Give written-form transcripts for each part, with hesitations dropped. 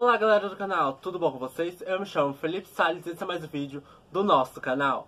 Olá galera do canal, tudo bom com vocês? Eu me chamo Felipe Salles e esse é mais um vídeo do nosso canal.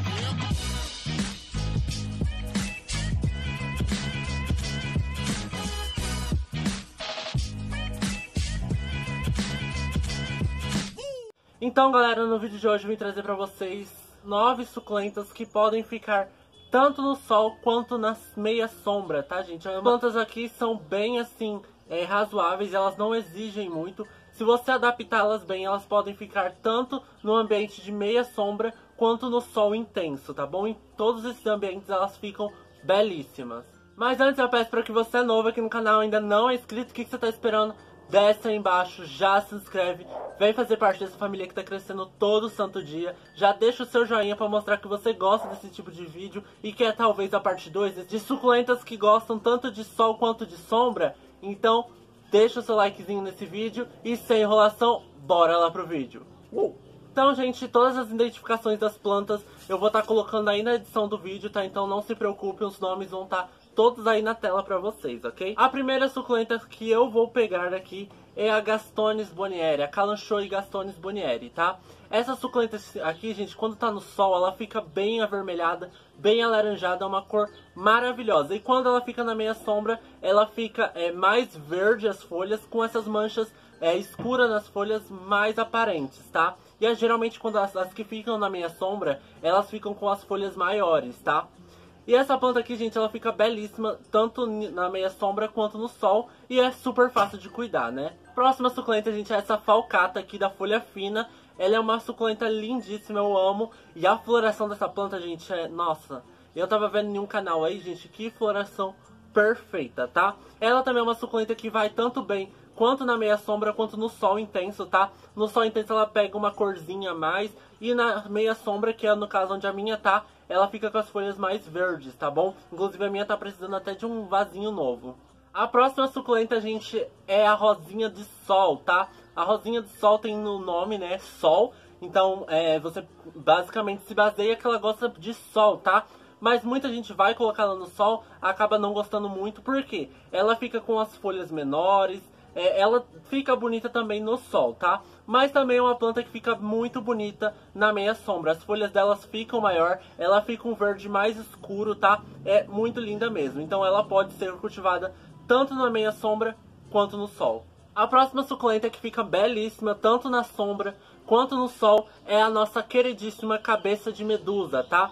Então galera, no vídeo de hoje eu vim trazer pra vocês 9 suculentas que podem ficar tanto no sol quanto na meia sombra, tá gente? As plantas aqui são bem assim, razoáveis, elas não exigem muito. Se você adaptá-las bem, elas podem ficar tanto no ambiente de meia sombra quanto no sol intenso, tá bom? Em todos esses ambientes elas ficam belíssimas. Mas antes eu peço para que você é novo aqui no canal, ainda não é inscrito, o que você está esperando? Desce aí embaixo, já se inscreve, vem fazer parte dessa família que está crescendo todo santo dia. Já deixa o seu joinha para mostrar que você gosta desse tipo de vídeo e quer talvez a parte 2 de suculentas que gostam tanto de sol quanto de sombra. Então deixa o seu likezinho nesse vídeo e sem enrolação, bora lá pro vídeo. Então, gente, todas as identificações das plantas eu vou estar colocando aí na edição do vídeo, tá? Então não se preocupe, os nomes vão estar todos aí na tela pra vocês, ok? A primeira suculenta que eu vou pegar aqui é a Gastones Bonnieri, a Kalanchoe Gastones Bonnieri, tá? Essa suculenta aqui, gente, quando tá no sol, ela fica bem avermelhada, bem alaranjada, é uma cor maravilhosa. E quando ela fica na meia sombra, ela fica mais verde as folhas, com essas manchas escuras nas folhas mais aparentes, tá? E geralmente quando as que ficam na meia sombra, elas ficam com as folhas maiores, tá? E essa planta aqui, gente, ela fica belíssima, tanto na meia sombra quanto no sol, e é super fácil de cuidar, né? Próxima suculenta, gente, é essa falcata aqui da folha fina. Ela é uma suculenta lindíssima, eu amo. E a floração dessa planta, gente, nossa, eu tava vendo em um canal aí, gente, que floração perfeita, tá? Ela também é uma suculenta que vai tanto bem quanto na meia sombra quanto no sol intenso, tá? No sol intenso ela pega uma corzinha a mais, e na meia sombra, que é no caso onde a minha tá, ela fica com as folhas mais verdes, tá bom? Inclusive a minha tá precisando até de um vasinho novo. A próxima suculenta, gente, é a rosinha de sol, tá? A rosinha de sol tem no nome, né, sol. Então você basicamente se baseia que ela gosta de sol, tá? Mas muita gente vai colocar ela no sol, acaba não gostando muito, porque ela fica com as folhas menores. Ela fica bonita também no sol, tá? Mas também é uma planta que fica muito bonita na meia sombra. As folhas delas ficam maior, ela fica um verde mais escuro, tá? É muito linda mesmo. Então ela pode ser cultivada tanto na meia sombra quanto no sol. A próxima suculenta que fica belíssima tanto na sombra quanto no sol é a nossa queridíssima cabeça de medusa, tá?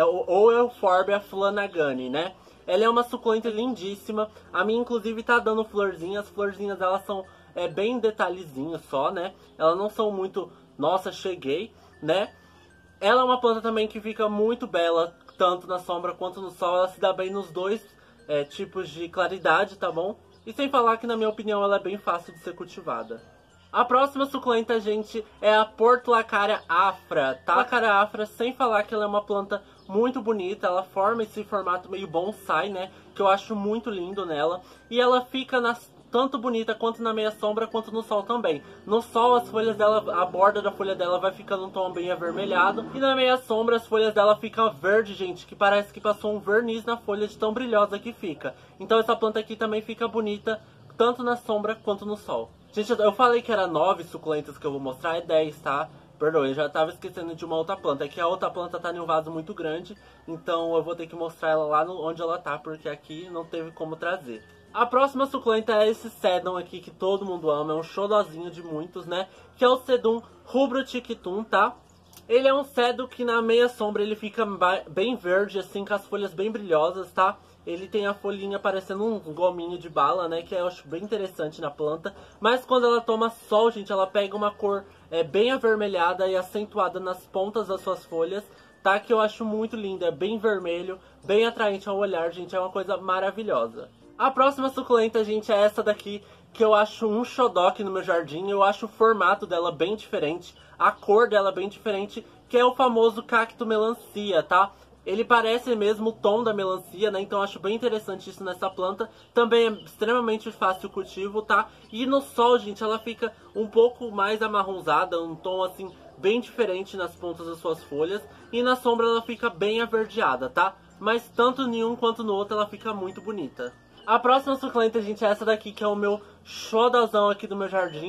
Ou Euphorbia flanagani, né? Ela é uma suculenta lindíssima. A minha, inclusive, tá dando florzinhas. As florzinhas, elas são bem detalhezinhos só, né? Elas não são muito, nossa, cheguei, né? Ela é uma planta também que fica muito bela, tanto na sombra quanto no sol. Ela se dá bem nos dois tipos de claridade, tá bom? E sem falar que, na minha opinião, ela é bem fácil de ser cultivada. A próxima suculenta, gente, é a Portulacaria afra, tá? Portulacaria afra, sem falar que ela é uma planta muito bonita, ela forma esse formato meio bonsai, né? Que eu acho muito lindo nela. E ela fica tanto bonita quanto na meia sombra, quanto no sol também. No sol, as folhas dela, a borda da folha dela vai ficando um tom bem avermelhado. E na meia sombra, as folhas dela ficam verde, gente, que parece que passou um verniz na folha de tão brilhosa que fica. Então essa planta aqui também fica bonita, tanto na sombra quanto no sol. Gente, eu falei que era 9 suculentas que eu vou mostrar, é 10, tá? Perdoe, eu já tava esquecendo de uma outra planta. É que a outra planta tá em um vaso muito grande, então eu vou ter que mostrar ela lá onde ela tá, porque aqui não teve como trazer. A próxima suculenta é esse sedum aqui que todo mundo ama, é um xodozinho de muitos, né? Que é o sedum rubrotictum, tá? Ele é um cedo que na meia sombra ele fica bem verde, assim, com as folhas bem brilhosas, tá? Ele tem a folhinha parecendo um gominho de bala, né? Que eu acho bem interessante na planta. Mas quando ela toma sol, gente, ela pega uma cor bem avermelhada e acentuada nas pontas das suas folhas, tá? Que eu acho muito linda, é bem vermelho, bem atraente ao olhar, gente. É uma coisa maravilhosa. A próxima suculenta, gente, é essa daqui, que eu acho um xodó aqui no meu jardim. Eu acho o formato dela bem diferente, a cor dela bem diferente, que é o famoso cacto melancia, tá? Ele parece mesmo o tom da melancia, né? Então eu acho bem interessante isso nessa planta. Também é extremamente fácil o cultivo, tá? E no sol, gente, ela fica um pouco mais amarronzada, um tom assim bem diferente nas pontas das suas folhas. E na sombra ela fica bem averdeada, tá? Mas tanto em um quanto no outro ela fica muito bonita. A próxima suculenta, gente, é essa daqui, que é o meu xodozão aqui do meu jardim,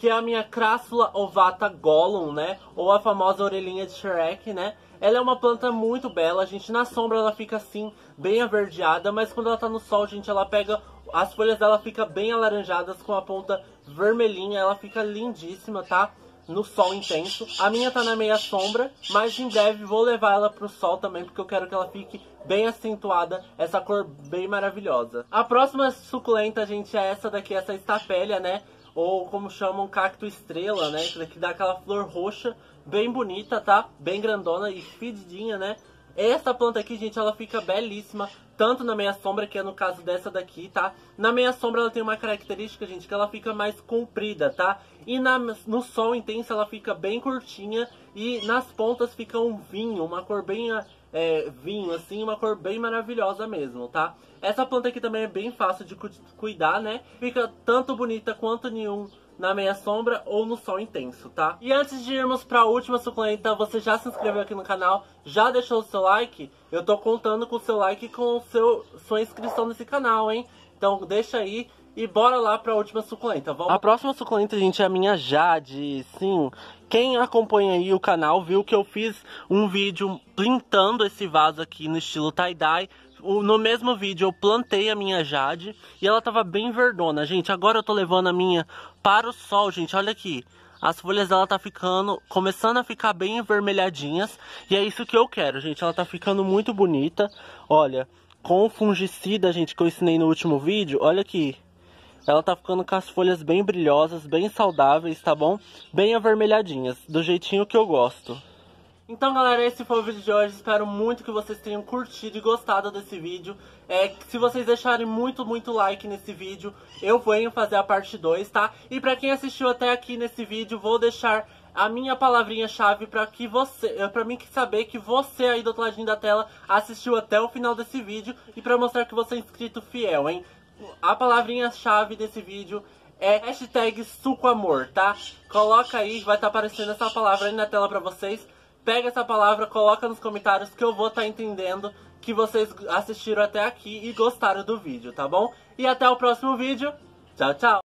que é a minha Crassula ovata Gollum, né? Ou a famosa orelhinha de Shrek, né? Ela é uma planta muito bela, gente. Na sombra ela fica assim, bem averdeada, mas quando ela tá no sol, gente, ela pega... As folhas dela ficam bem alaranjadas com a ponta vermelhinha, ela fica lindíssima, tá? No sol intenso. A minha tá na meia sombra, mas em breve vou levar ela pro sol também, porque eu quero que ela fique bem acentuada, essa cor bem maravilhosa. A próxima suculenta, gente, é essa daqui, essa estapélia, né? Ou como chamam, cacto estrela, né? Que dá aquela flor roxa, bem bonita, tá? Bem grandona e fedidinha, né? Essa planta aqui, gente, ela fica belíssima, tanto na meia sombra, que é no caso dessa daqui, tá? Na meia sombra ela tem uma característica, gente, que ela fica mais comprida, tá? E no sol intenso ela fica bem curtinha e nas pontas fica um vinho, uma cor bem... vinho, assim, uma cor bem maravilhosa mesmo, tá? Essa planta aqui também é bem fácil de cuidar, né? Fica tanto bonita quanto nenhum na meia sombra ou no sol intenso, tá? E antes de irmos pra última suculenta, você já se inscreveu aqui no canal? Já deixou o seu like? Eu tô contando com o seu like e com sua inscrição nesse canal, hein? Então deixa aí e bora lá pra última suculenta. A próxima suculenta, gente, é a minha Jade. Sim, quem acompanha aí o canal viu que eu fiz um vídeo pintando esse vaso aqui no estilo tie-dye. No mesmo vídeo eu plantei a minha Jade e ela tava bem verdona, gente. Agora eu tô levando a minha para o sol, gente. Olha aqui, as folhas dela tá começando a ficar bem avermelhadinhas. E é isso que eu quero, gente. Ela tá ficando muito bonita. Olha, com o fungicida, gente, que eu ensinei no último vídeo. Olha aqui, ela tá ficando com as folhas bem brilhosas, bem saudáveis, tá bom? Bem avermelhadinhas, do jeitinho que eu gosto. Então, galera, esse foi o vídeo de hoje. Espero muito que vocês tenham curtido e gostado desse vídeo. Se vocês deixarem muito like nesse vídeo, eu venho fazer a parte 2, tá? E pra quem assistiu até aqui nesse vídeo, vou deixar a minha palavrinha-chave pra mim saber que você aí do outro ladinho da tela assistiu até o final desse vídeo e pra mostrar que você é inscrito fiel, hein? A palavrinha-chave desse vídeo é #sucoamor, tá? Coloca aí, vai estar aparecendo essa palavra aí na tela pra vocês. Pega essa palavra, coloca nos comentários que eu vou estar entendendo que vocês assistiram até aqui e gostaram do vídeo, tá bom? E até o próximo vídeo. Tchau, tchau!